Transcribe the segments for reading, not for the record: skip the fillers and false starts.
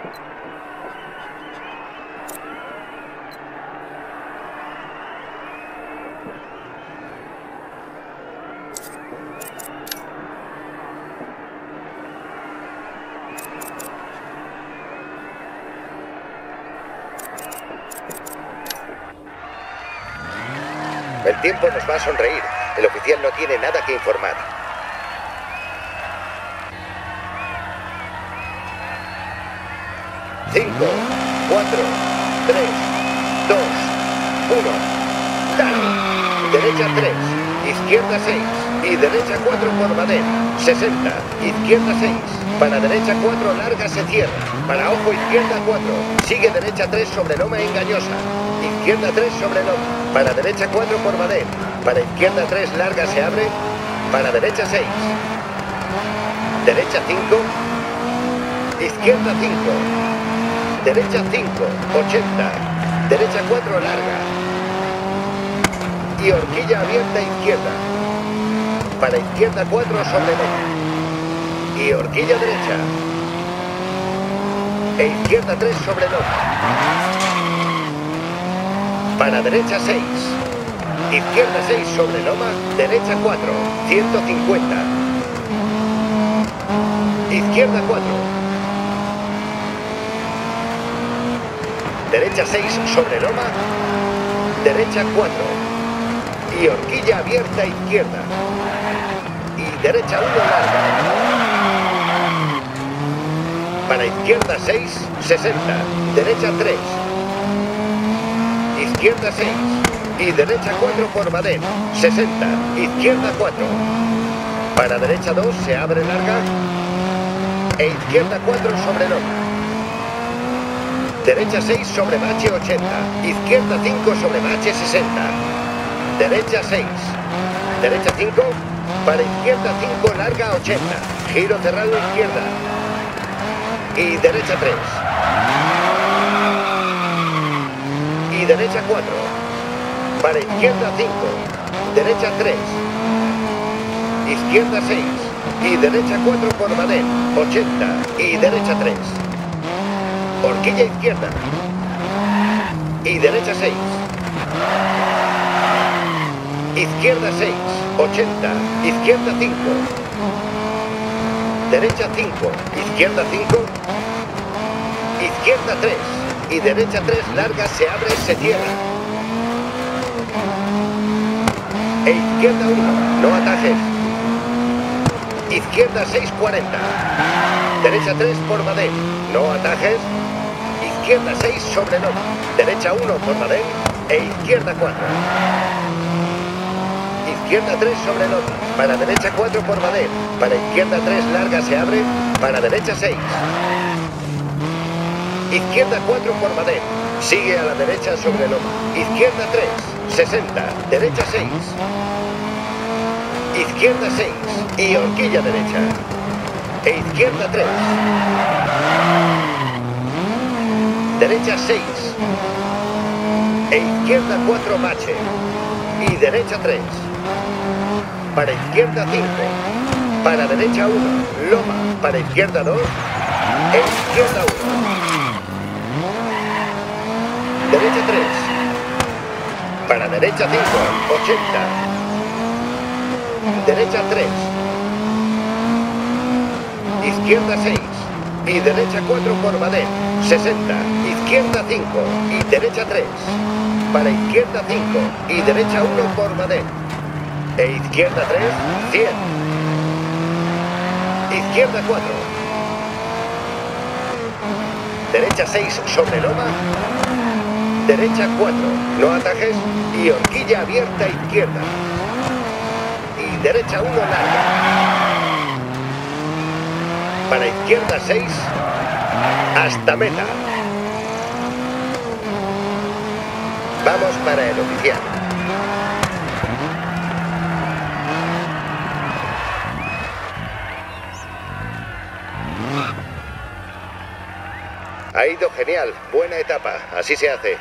El tiempo nos va a sonreír. El oficial no tiene nada que informar. 5, 4, 3, 2, 1. ¡Dale! Derecha 3, izquierda 6 y derecha 4 por Madén. 60, izquierda 6. Para derecha 4, larga se cierra. Para ojo, izquierda 4. Sigue derecha 3 sobre loma engañosa. Izquierda 3 sobre loma. Para derecha 4 por Madén. Para izquierda 3, larga se abre. Para derecha 6. Derecha 5. Izquierda 5. Derecha 5, 80. Derecha 4, larga. Y horquilla abierta izquierda. Para izquierda 4 sobre loma. Y horquilla derecha. E izquierda 3 sobre loma. Para derecha 6. Izquierda 6 sobre loma. Derecha 4. 150. Izquierda 4. Derecha 6 sobre loma. Derecha 4. Y horquilla abierta izquierda. Y derecha 1 larga. Para izquierda 6, 60. Derecha 3. Izquierda 6. Y derecha 4 por Madén. 60. Izquierda 4. Para derecha 2 se abre larga. E izquierda 4 sobre loma. Derecha 6 sobre bache 80. Izquierda 5 sobre bache 60. Derecha 6. Derecha 5. Para izquierda 5 larga 80. Giro cerrado izquierda. Y derecha 3. Y derecha 4. Para izquierda 5. Derecha 3. Izquierda 6. Y derecha 4 por Madén. 80. Y derecha 3. Horquilla izquierda. Y derecha 6. Izquierda 6. 80. Izquierda 5. Derecha 5. Izquierda 5. Izquierda 3. Y derecha 3 larga se abre, se cierra. E izquierda 1. No atajes. Izquierda 6.40. Derecha 3 por Madén. No atajes. Izquierda 6 sobre loma. Derecha 1 por Madén. E izquierda 4. Izquierda 3 sobre loma. Para derecha 4 por Madén. Para izquierda 3 larga se abre. Para derecha 6. Izquierda 4 por Madén. Sigue a la derecha sobre loma. Izquierda 3. 60. Derecha 6. Izquierda 6. Y horquilla derecha. E izquierda 3. Derecha 6. E izquierda 4 bache. Y derecha 3. Para izquierda 5. Para derecha 1. Loma. Para izquierda 2. E izquierda 1. Derecha 3. Para derecha 5. 80. Derecha 3. Izquierda 6. Y derecha 4 por Madén. 60. Izquierda 5. Y derecha 3. Para izquierda 5. Y derecha 1 por Madén. E izquierda 3. 100. Izquierda 4. Derecha 6 sobre loma. Derecha 4. No atajes. Y horquilla abierta izquierda. Y derecha 1 larga. Para izquierda 6. Hasta meta. Vamos para el oficial. Ha ido genial. Buena etapa. Así se hace.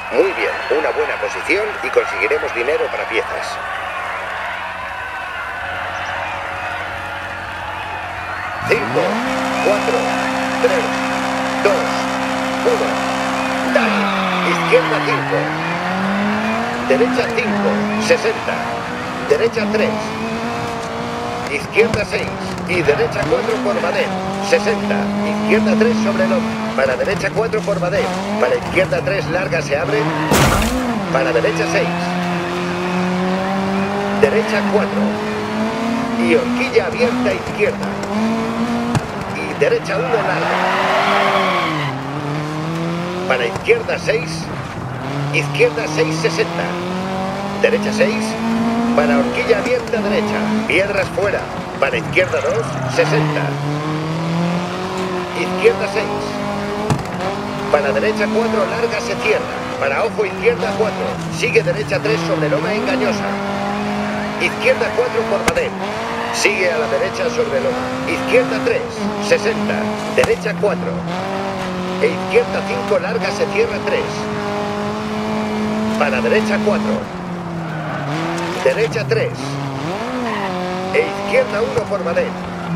Muy bien, una buena posición y conseguiremos dinero para piezas. Cinco, 4, 3, 2, 1. Dale. Izquierda 5. Derecha 5, 60. Derecha 3. Izquierda 6 y derecha 4 por Baden, 60. Izquierda 3 sobre loma. Para derecha 4 por Baden. Para izquierda 3 larga se abre. Para derecha 6. Derecha 4. Y horquilla abierta izquierda. Y derecha 1 larga. Para izquierda 6. Izquierda 6, 60. Derecha 6. Para horquilla abierta derecha. Piedras fuera. Para izquierda 2, 60. Izquierda 6. Para derecha 4, larga se cierra. Para ojo izquierda 4. Sigue derecha 3 sobre loma engañosa. Izquierda 4 por Baden. Sigue a la derecha sobre loma. Izquierda 3, 60. Derecha 4. E izquierda 5, larga se cierra 3. Para derecha 4. Derecha 3. E izquierda 1 por Baden.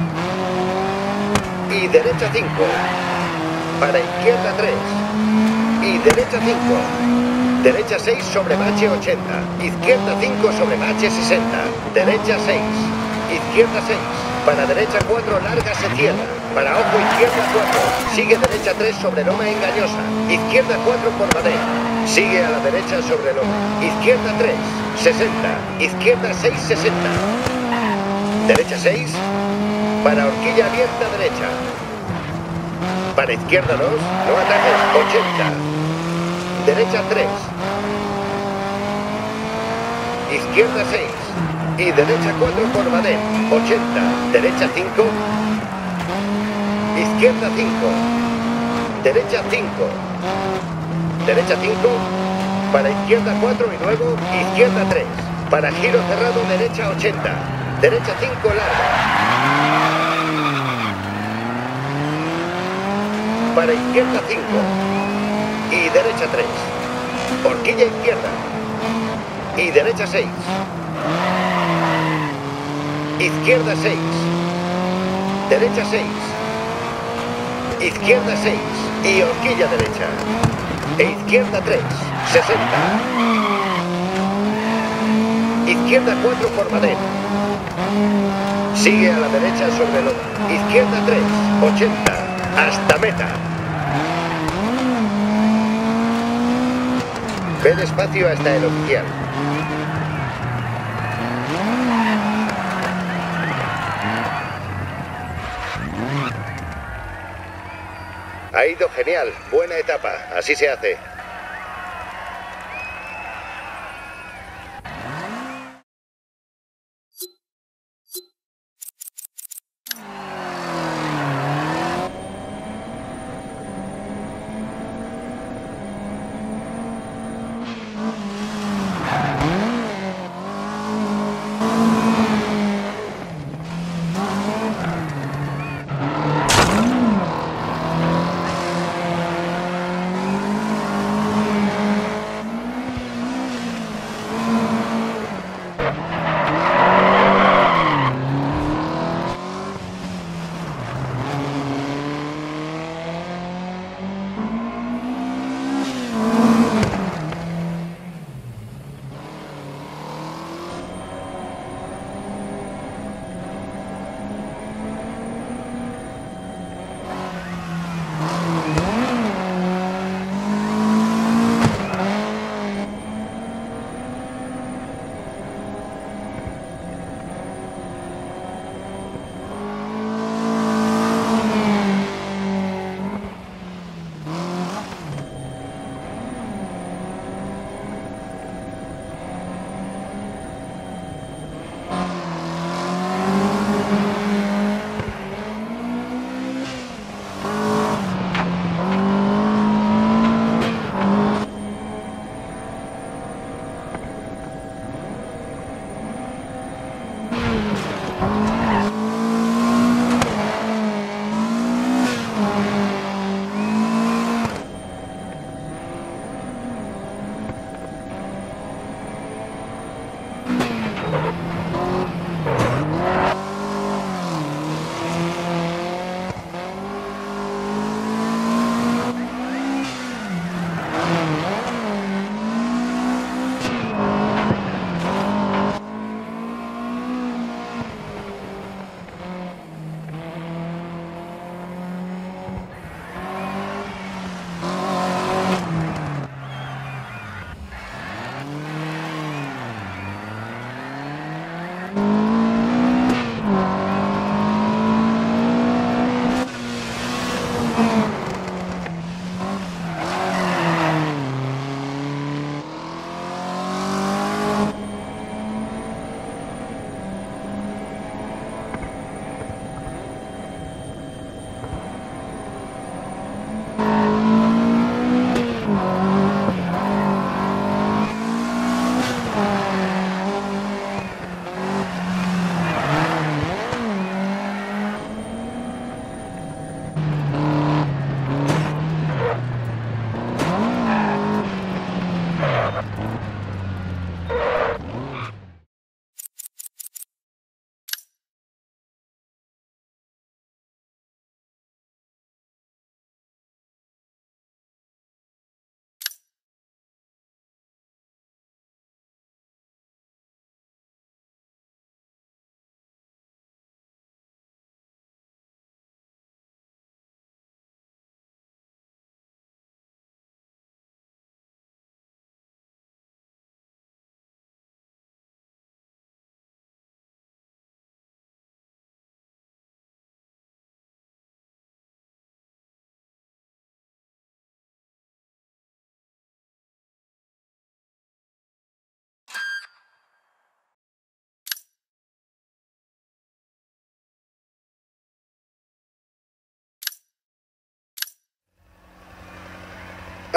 Y derecha 5. Para izquierda 3. Y derecha 5. Derecha 6 sobre bache 80. Izquierda 5 sobre bache 60. Derecha 6. Izquierda 6. Para derecha 4 larga se cierra. Para ojo izquierda 4. Sigue derecha 3 sobre loma engañosa. Izquierda 4 por Baden. Sigue a la derecha sobre loma. Izquierda 3. 60. Izquierda 6, 60. Derecha 6. Para horquilla abierta derecha. Para izquierda 2. No ataques. 80. Derecha 3. Izquierda 6. Y derecha 4 por Baden. 80. Derecha 5. Izquierda 5. Derecha 5. Derecha 5. Para izquierda 4 y luego izquierda 3. Para giro cerrado derecha 80. Derecha 5 larga. Para izquierda 5. Y derecha 3. Horquilla izquierda. Y derecha 6. Izquierda 6. Derecha 6. Izquierda 6. Y horquilla derecha. E izquierda 3. 60. Izquierda 4 por Baden. Sigue a la derecha sobre loma. Izquierda 3. 80. Hasta meta. Ve despacio hasta el oficial. Ha ido genial. Buena etapa. Así se hace.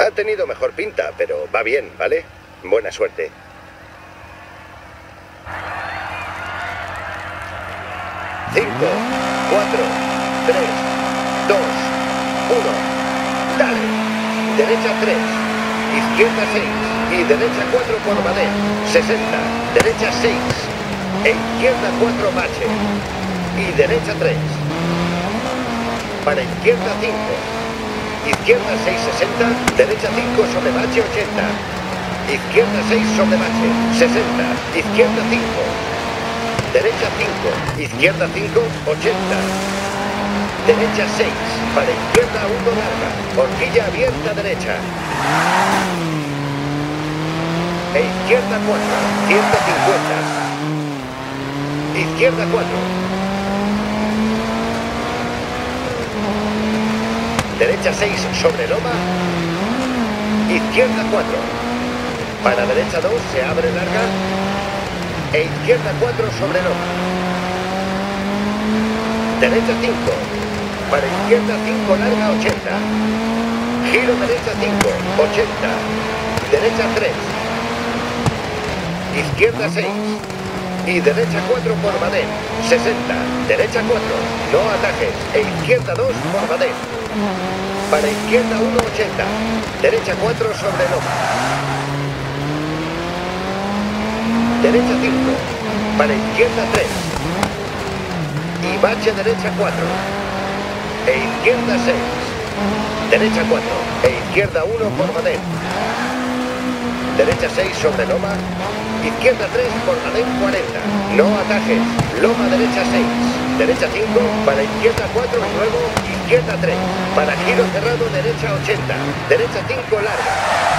Ha tenido mejor pinta, pero va bien, ¿vale? Buena suerte. Cinco, 4, 3, 2, 1. Dale. Derecha 3, izquierda 6 y derecha 4 por Madén. 60, derecha 6 e izquierda 4 bache y derecha 3. Para izquierda 5. Izquierda 6, 60, derecha 5 sobre bache 80. Izquierda 6 sobre bache, 60, izquierda 5. Derecha 5, izquierda 5, 80. Derecha 6, para izquierda 1 larga, horquilla abierta derecha. E izquierda 4, 150. Izquierda 4. Derecha 6 sobre loma. Izquierda 4. Para derecha 2 se abre larga. E izquierda 4 sobre loma. Derecha 5. Para izquierda 5 larga 80. Giro derecha 5, 80. Derecha 3. Izquierda 6. Y derecha 4 por Madén, 60. Derecha 4, no atajes. E izquierda 2 por Madén. Para izquierda 1, 80. Derecha 4 sobre loma. Derecha 5. Para izquierda 3. Y bache derecha 4. E izquierda 6. Derecha 4. E izquierda 1 por Madén. Derecha 6 sobre loma. Izquierda 3 por Madén 40. No atajes. Loma derecha 6. Derecha 5. Para izquierda 4 y luego izquierda 3. Para giro cerrado derecha 80. Derecha 5 larga.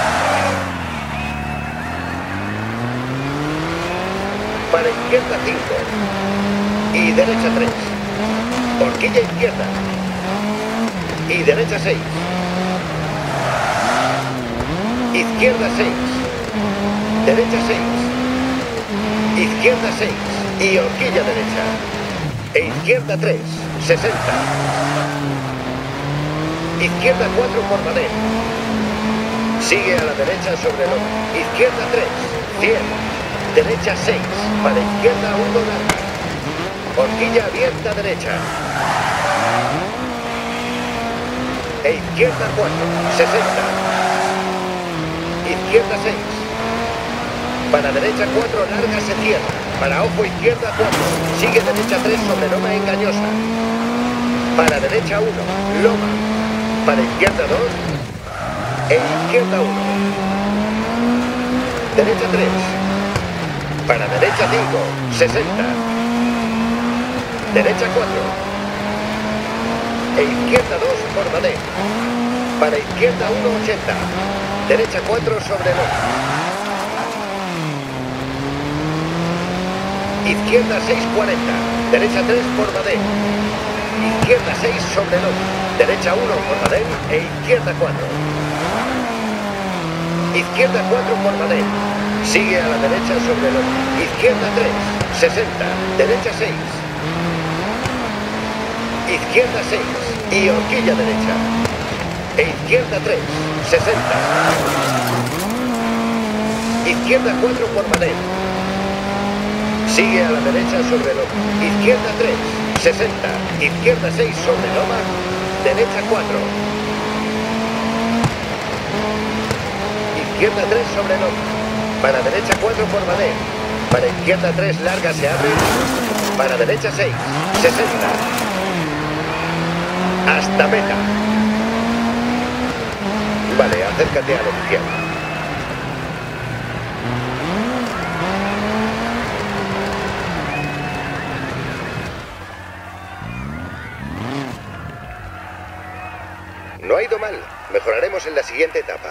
Para izquierda 5. Y derecha 3. Horquilla izquierda. Y derecha 6. Izquierda 6. Derecha 6. Izquierda 6 y horquilla derecha. E izquierda 3, 60. Izquierda 4 por Madén. Sigue a la derecha sobre loma. Izquierda 3, 100. Derecha 6, para izquierda 1 larga. Horquilla abierta derecha. E izquierda 4, 60. Izquierda 6. Para derecha 4 larga se cierra. Para ojo izquierda 4. Sigue derecha 3 sobre loma engañosa. Para derecha 1. Loma. Para izquierda 2. E izquierda 1. Derecha 3. Para derecha 5. 60. Derecha 4. E izquierda 2 por Madén. Para izquierda 1, 80. Derecha 4 sobre loma. Izquierda 6, 40. Derecha 3 por Madén. Izquierda 6 sobre loma. Derecha 1 por Madén e izquierda 4. Izquierda 4 por Madén. Sigue a la derecha sobre loma. Izquierda 3, 60. Derecha 6. Izquierda 6 y horquilla derecha. E izquierda 3, 60. Izquierda 4 por Madén. Sigue a la derecha sobre loma. Izquierda 3, 60. Izquierda 6 sobre loma. Derecha 4. Izquierda 3 sobre loma. Para derecha 4 por Madén. Para izquierda 3 larga se abre. Para derecha 6, 60. Hasta meta. Vale, acércate al oficial. No ha ido mal. Mejoraremos en la siguiente etapa.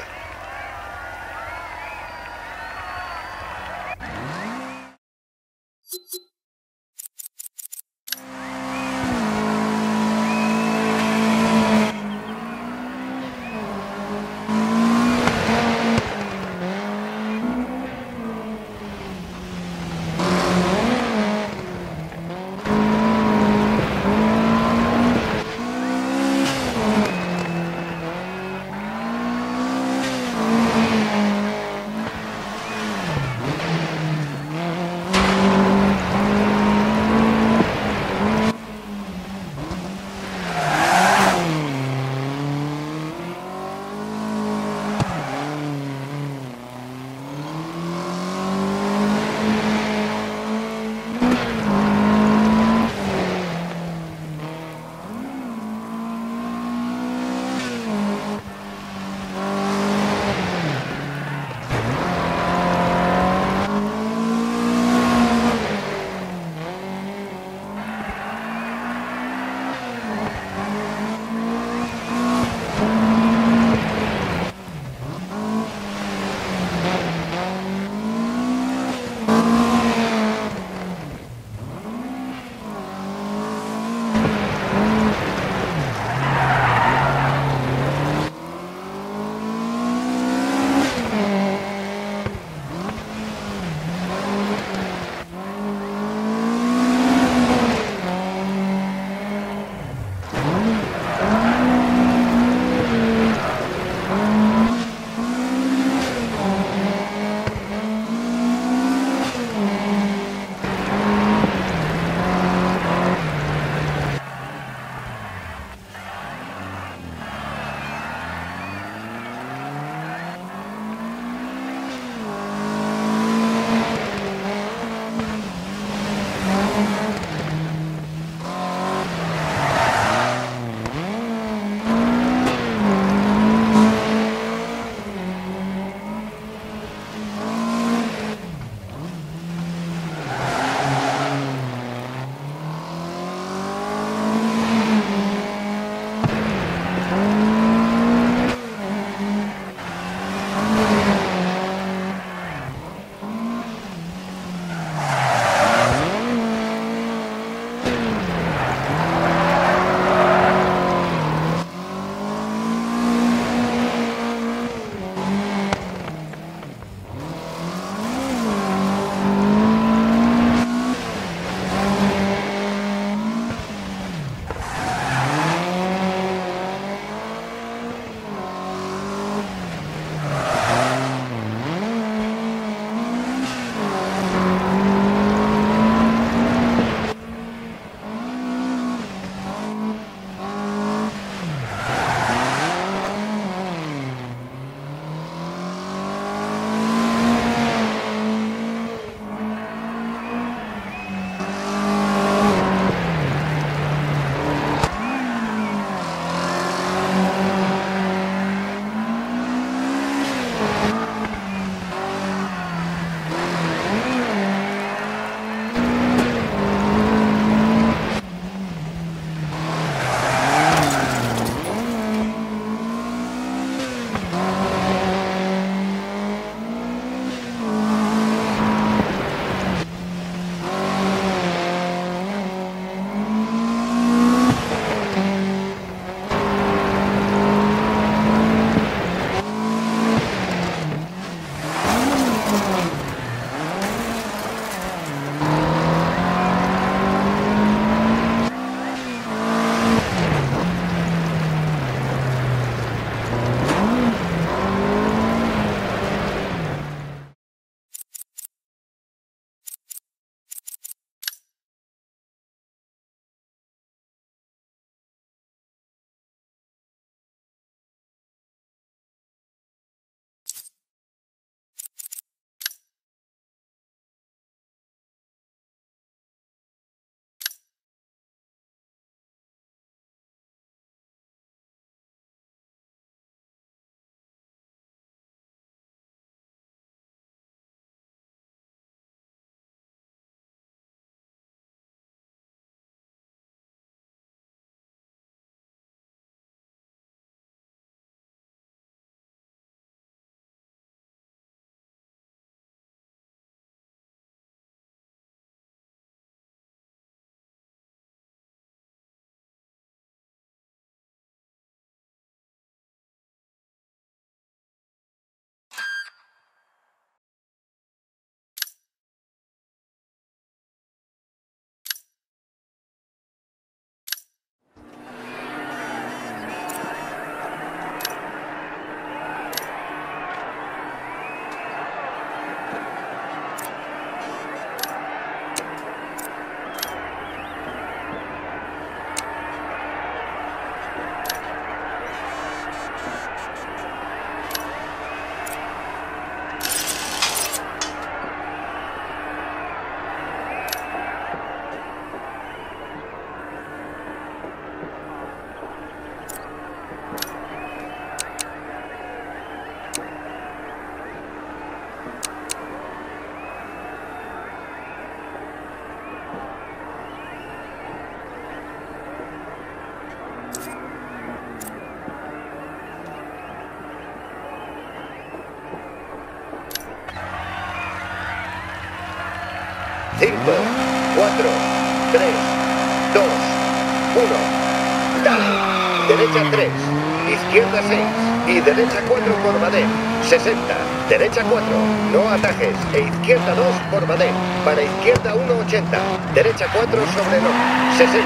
4, 3, 2, 1. Dale. Derecha 3, izquierda 6 y derecha 4 por Badén. 60. Derecha 4, no atajes. E izquierda 2 por Badén. Para izquierda 1,80. Derecha 4 sobre loma. 60.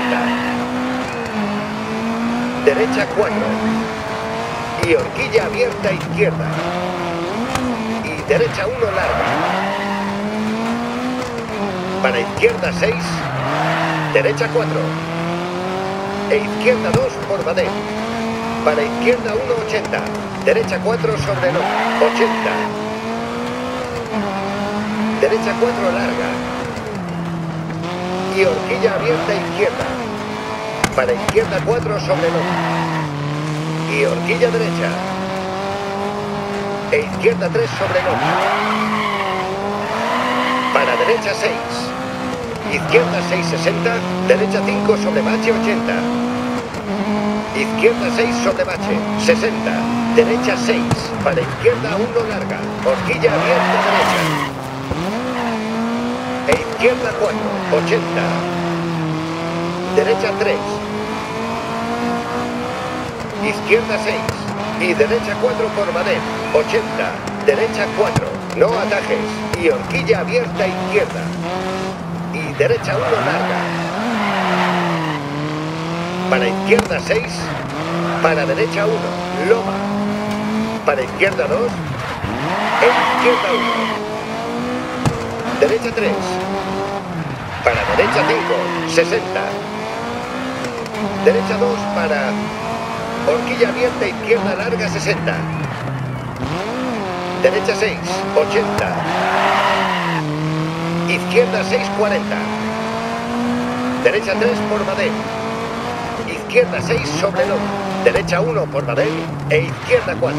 Derecha 4. Y horquilla abierta izquierda. Y derecha 1 larga. Para izquierda 6. Derecha 4. E izquierda 2 por Badén. Para izquierda 1,80. Derecha 4 sobre loma. 80. Derecha 4 larga. Y horquilla abierta izquierda. Para izquierda 4 sobre loma. Y horquilla derecha. E izquierda 3 sobre loma. Para derecha 6. Izquierda 6,60. Derecha 5 sobre bache 80. Izquierda 6 sobre bache, 60. Derecha 6. Para izquierda 1 larga. Horquilla abierta derecha. E izquierda 4, 80. Derecha 3. Izquierda 6. Y derecha 4 por Badén, 80. Derecha 4. No atajes. Y horquilla abierta izquierda. Y derecha 1 larga. Para izquierda 6, para derecha 1, loma. Para izquierda 2, e izquierda 1. Derecha 3. Para derecha 5, 60. Derecha 2 para horquilla abierta izquierda larga 60. Derecha 6, 80. Izquierda 6, 40. Derecha 3 por Badén. Izquierda 6 sobre loma. Derecha 1 por Badén e izquierda 4.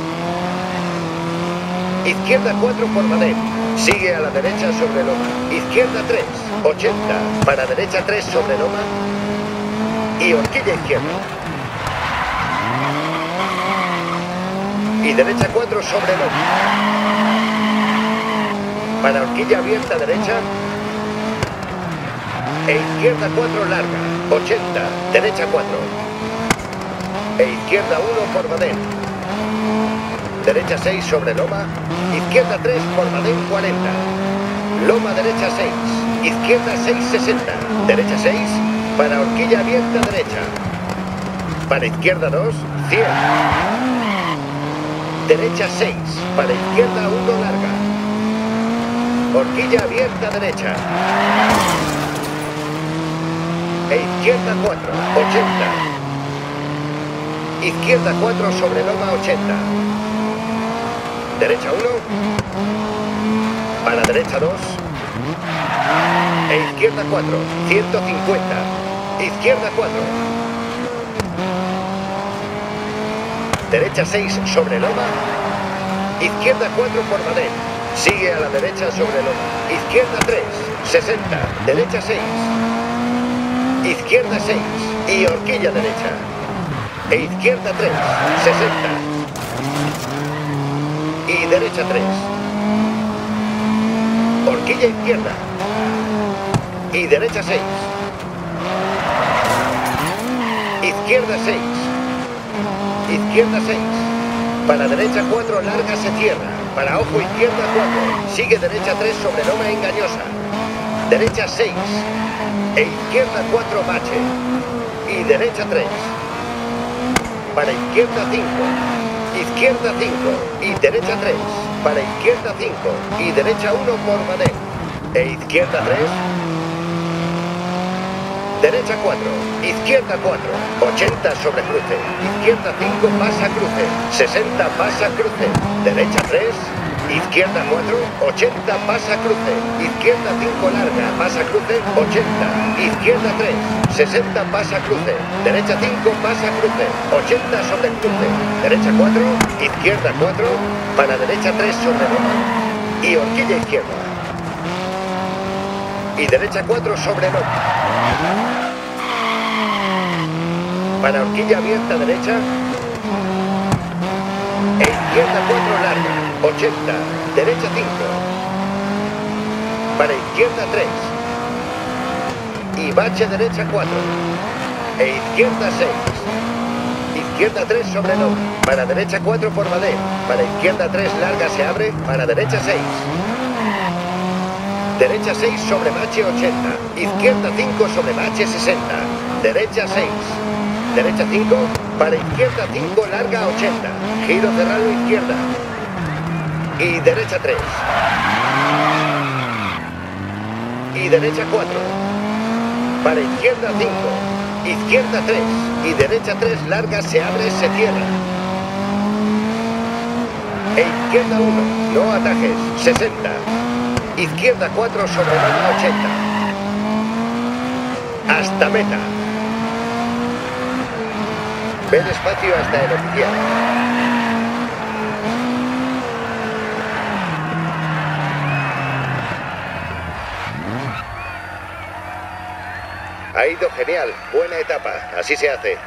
Izquierda 4 por Badén. Sigue a la derecha sobre loma. Izquierda 3, 80. Para derecha 3 sobre loma. Y horquilla izquierda. Y derecha 4 sobre loma. Para horquilla abierta derecha. E izquierda 4 larga, 80, derecha 4. E izquierda 1 por Badén. Derecha 6 sobre loma. Izquierda 3 por Badén 40. Loma derecha 6. Izquierda 6, 60. Derecha 6 para horquilla abierta derecha. Para izquierda 2, 100. Derecha 6 para izquierda 1 larga. Horquilla abierta derecha. E izquierda 4, 80. Izquierda 4 sobre loma 80. Derecha 1. Para derecha 2. E izquierda 4, 150. Izquierda 4. Derecha 6 sobre loma. Izquierda 4 por Badén. Sigue a la derecha sobre loma. Izquierda 3, 60. Derecha 6. Izquierda 6 y horquilla derecha. E izquierda 3, 60. Y derecha 3. Horquilla izquierda. Y derecha 6. Izquierda 6. Izquierda 6. Para derecha 4 larga se cierra. Para ojo izquierda 4. Sigue derecha 3 sobre loma engañosa. Derecha 6. E izquierda 4 bache. Y derecha 3. Para izquierda 5. Izquierda 5 y derecha 3. Para izquierda 5 y derecha 1 por Badén. E izquierda 3. Derecha 4, izquierda 4, 80 sobre cruce. Izquierda 5 pasa cruce. 60 pasa cruce. Derecha 3. Izquierda 4, 80 pasa cruce. Izquierda 5 larga, pasa cruce, 80. Izquierda 3, 60 pasa cruce. Derecha 5 pasa cruce, 80 sobre cruce. Derecha 4, izquierda 4, para derecha 3 sobre loma. Y horquilla izquierda. Y derecha 4 sobre loma. Para horquilla abierta derecha. E izquierda 4 larga, 80, derecha 5. Para izquierda 3. y bache derecha 4. E izquierda 6. Izquierda 3 sobre no. Para derecha 4 por Madén. Para izquierda 3 larga se abre. Para derecha 6. Derecha 6 sobre bache 80. Izquierda 5 sobre bache 60. Derecha 6. Derecha 5. Para izquierda 5 larga 80. Giro cerrado izquierda. Y derecha 3. Y derecha 4. Para izquierda 5. Izquierda 3 y derecha 3 larga se abre, se cierra. E izquierda 1, no atajes, 60. Izquierda 4 sobre loma 80. Hasta meta. Ve despacio hasta el oficial. Ha ido genial, buena etapa, así se hace.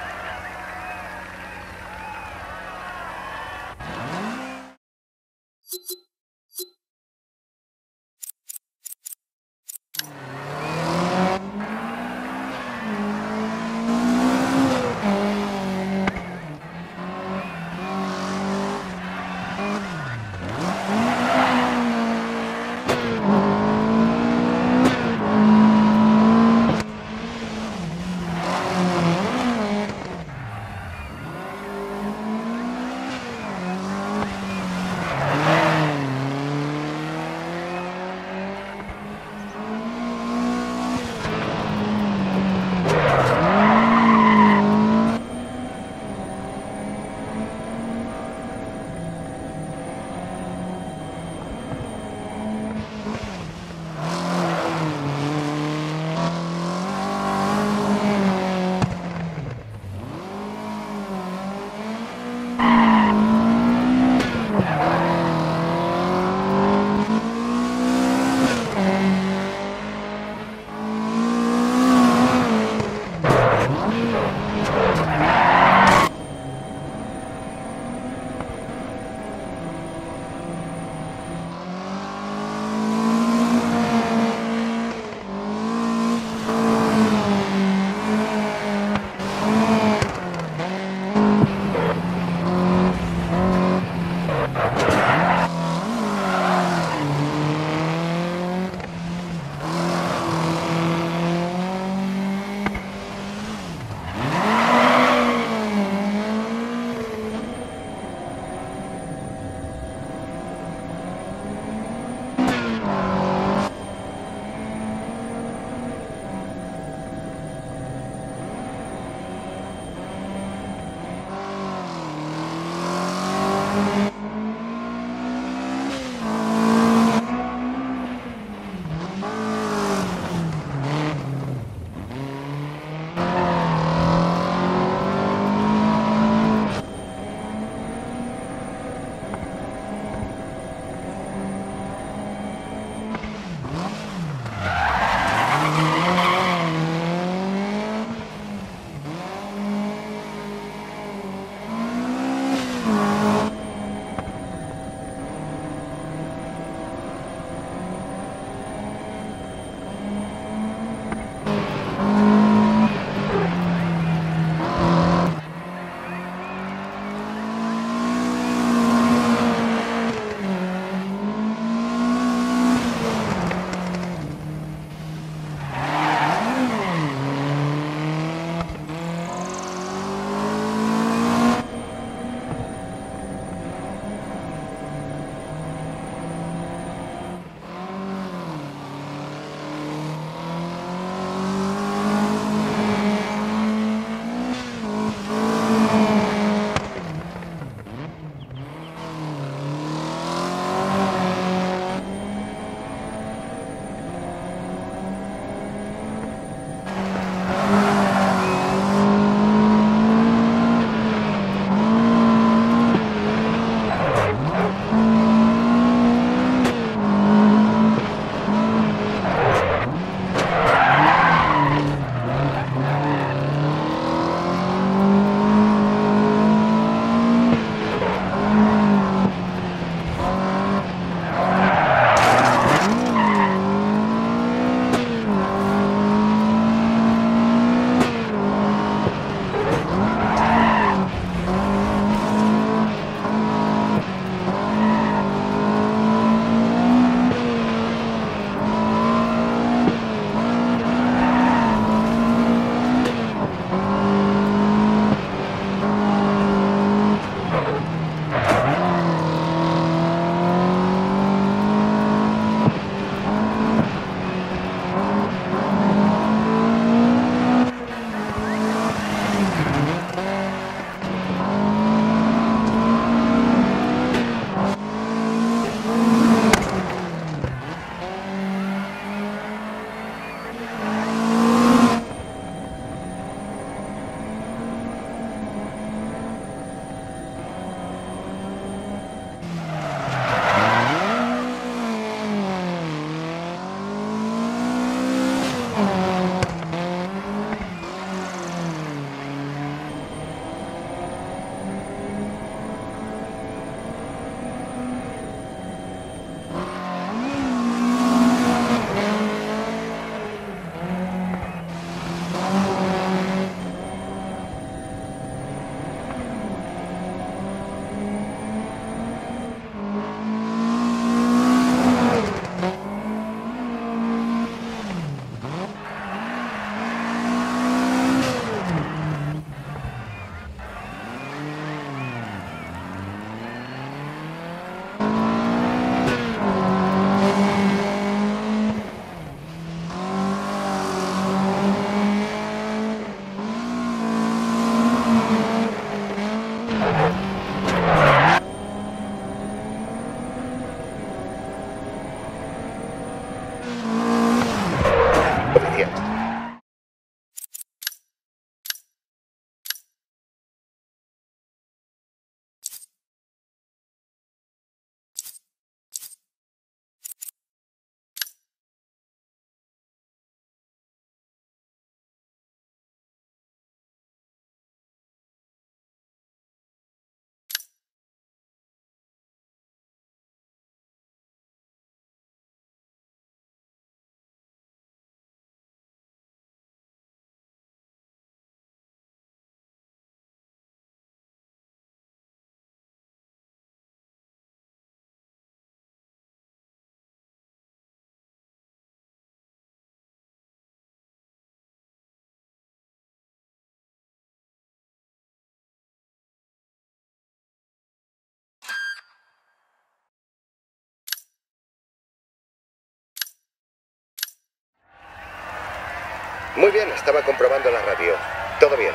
Muy bien, estaba comprobando la radio. Todo bien.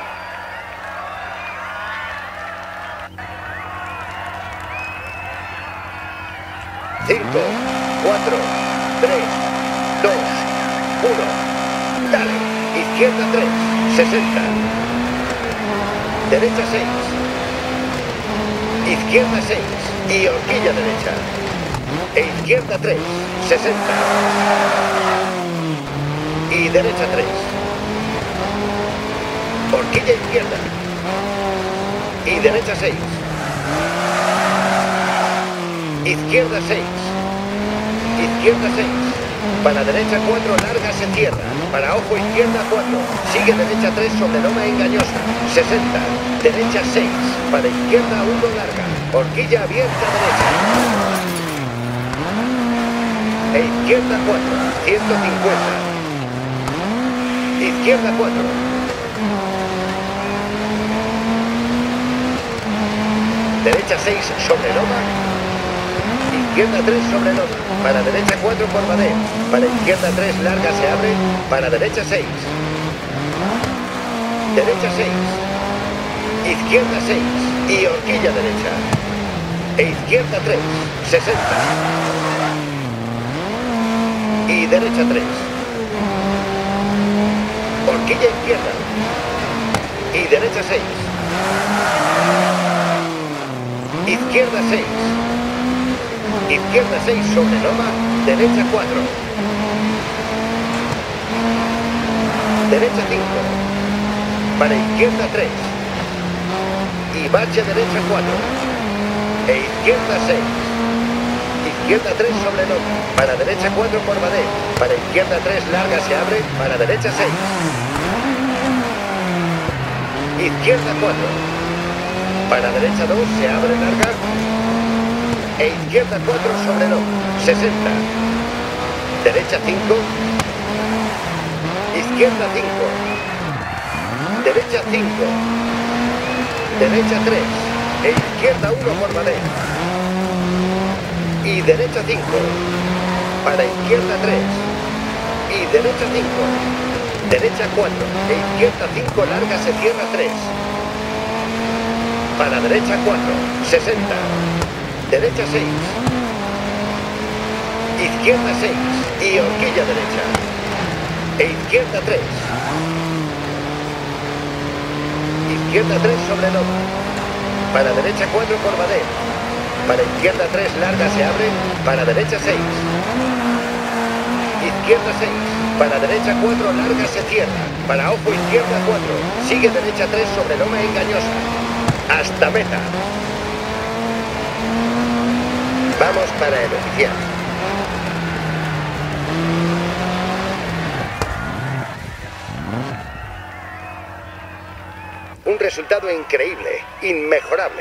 Cinco, 4, 3, 2, 1. Dale. Izquierda 3, 60. Derecha 6. Izquierda 6 y horquilla derecha. E izquierda 3, 60. Y derecha 3. Horquilla izquierda. Y derecha 6. Izquierda 6. Izquierda 6. Para derecha 4, larga, se cierra. Para ojo izquierda 4. Sigue derecha 3 sobre loma engañosa. 60. Derecha 6. Para izquierda 1, larga. Horquilla abierta derecha. E izquierda 4. 150. Izquierda 4. Derecha 6 sobre loma. Izquierda 3 sobre loma. Para derecha 4 por Badet. Para izquierda 3 larga, se abre. Para derecha 6. Derecha 6. Izquierda 6. Y horquilla derecha. E izquierda 3. 60. Y derecha 3. Horquilla izquierda. Y derecha 6. Izquierda 6. Izquierda 6 sobre loma. Derecha 4. Derecha 5. Para izquierda 3. Y bache derecha 4. E izquierda 6. Izquierda 3 sobre loma. Para derecha 4 por Badet. Para izquierda 3 larga, se abre. Para derecha 6. Izquierda 4. Para derecha 2 se abre larga. E izquierda 4 sobre loma. 60. Derecha 5. Izquierda 5. Derecha 5. Derecha 3. E izquierda 1 por Badet. Y derecha 5. Para izquierda 3. Y derecha 5. Derecha 4. E izquierda 5 larga, se cierra 3. Para derecha 4. 60. Derecha 6. Izquierda 6. Y horquilla derecha. E izquierda 3. Izquierda 3 sobre loma. Para derecha 4 por Badet. Para izquierda 3 larga, se abre. Para derecha 6. Izquierda 6. Para derecha 4 larga, se cierra. Para ojo izquierda 4. Sigue derecha 3 sobre loma engañosa. Hasta meta. Vamos para el oficial. Un resultado increíble, inmejorable.